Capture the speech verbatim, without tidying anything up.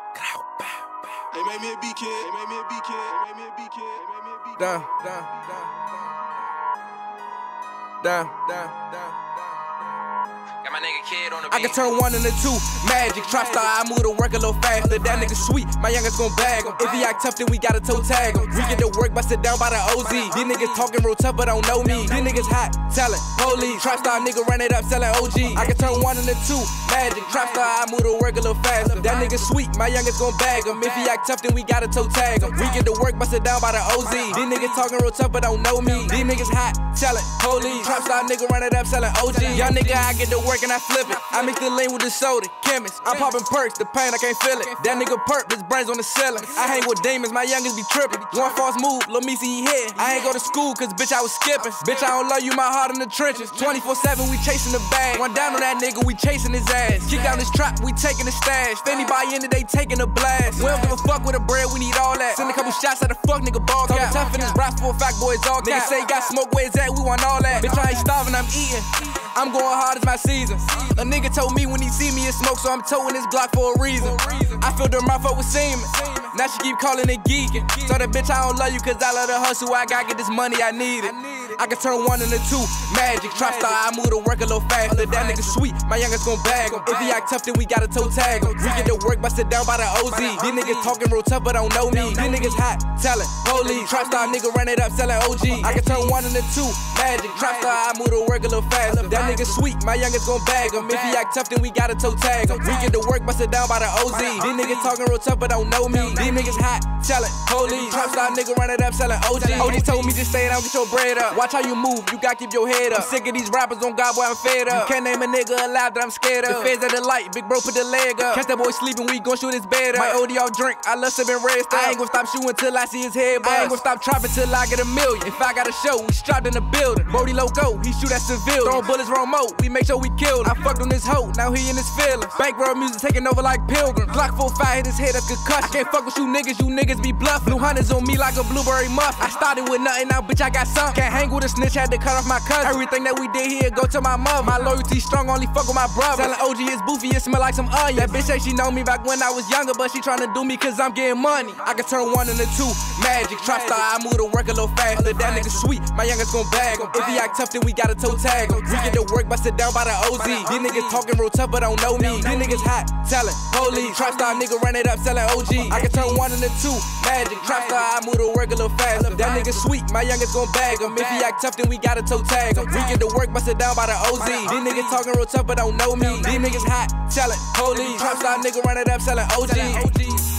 They made me a B kid. They made me a B kid. They made me a B kid. They made me a B kid. Down, down, down, down, down, down. Got my nigga Kid on the beat. I can turn one into two, magic. Trap star, I move to work a little faster. That nigga sweet, my youngest gon' bag him. If he act tough, then we gotta toe tag him. We get to work, but sit down by the O Z. These niggas talking real tough, but don't know me. These niggas hot, talent, police. Trap star nigga ran it up, selling O G. I can turn one into two, magic. Trap star, I move to work a little faster. That nigga sweet, my youngest gon' bag him. If he act tough, then we gotta toe tag him. We get to work, but sit down by the O Z. These niggas talking real tough, but don't know me. These niggas hot, talent, police. Trap star nigga run it up, selling O G. Young nigga, I get to work and I flip it. I mix the lean with the soda, chemist. I'm popping perks, the pain, I can't feel it. That nigga perk, his brains on the ceiling. I hang with demons, my youngest be tripping. One false move, Lil Meesy, he hit. I ain't go to school, cause bitch, I was skipping. Bitch, I don't love you, my heart in the trenches. twenty-four seven, we chasing the bag. One down on that nigga, we chasing his ass. Kick down this trap, we taking the stash. If anybody in it, they taking a blast. We don't give a fuck with the bread, we need all that. Send a couple shots at the fuck nigga ball cap. Talking tough in his raps for a fact, boys all cap. Niggas say got smoke, where's that? We want all that. Bitch, I ain't starving, I'm eating. I'm going hard as my season. A nigga told me when he see me, it's smoke, so I'm towing this Glock for a reason. I filled her mouth up with semen. Now she keep calling it geeking. So that bitch, I don't love you, cause I love the hustle. I gotta get this money, I need it. I can turn one into two, magic. Trap star, I move to work a little faster. That nigga sweet, my youngest gon' bag him. If he act tough, then we gotta toe tag him. We get to work, but sit down by the O Z. These niggas talking real tough, but don't know me. These niggas hot, talent, police. Trap star nigga ran it up, selling O G. I can turn one into two, magic. Trap star, I move to work a little faster. That nigga sweet, my youngest gon' bag him. If he act tough, then we gotta toe tag him. We get to work, but sit down by the O Z. These niggas talking real tough, but don't know me. These niggas hot, talent, police. Trap star nigga run it up, selling O G. O G told me just stay down, get your bread up. Watch how you move, you gotta keep your head up. I'm sick of these rappers on God, boy, I'm fed up. You can't name a nigga alive that I'm scared of. The feds at the light, big bro put the leg up. Catch that boy sleeping, we gon' shoot his bed up. My O D off drink, I love sipping red stuff. I ain't gon' stop shooting till I see his head bust. I ain't gon' stop trapping till I get a million. If I got a show, we strapped in the building. Brody Loco, he shoot at civilians. Throwing bullets wrong mode, we make sure we kill him. I fucked on this hoe, now he in his feelings. Bankroll music taking over like pilgrims. Glock four five hit his head, that's concussion. I can't fuck with you niggas, you niggas be bluffing. Blue hunters on me like a blueberry muff. I started with nothing, now bitch I got some. Can't hang with a snitch, had to cut off my cousin. Everything that we did here go to my mother. My loyalty strong, only fuck with my brother. Telling O G is boofy, it smell like some onion. That bitch say she know me back when I was younger, but she tryna do me cause I'm getting money. I can turn one into two, magic. Trap star, I move to work a little faster. That nigga sweet, my youngest gon' bag him. If he act tough, then we gotta toe tag him. We get to work, but sit down by the O Z. These niggas talking real tough, but don't know me. These niggas hot, talent, police. Trap star nigga run it up, selling O G. I can turn one into two, magic. Trap star, I move to work a little faster. That nigga sweet, my youngest gon' bag him. If he act tough, then we gotta toe tag him. We get to work, but sit down by the O Z. These niggas talking real tough, but don't know me. These niggas hot, talent, police. Trap star nigga run it up, selling O G.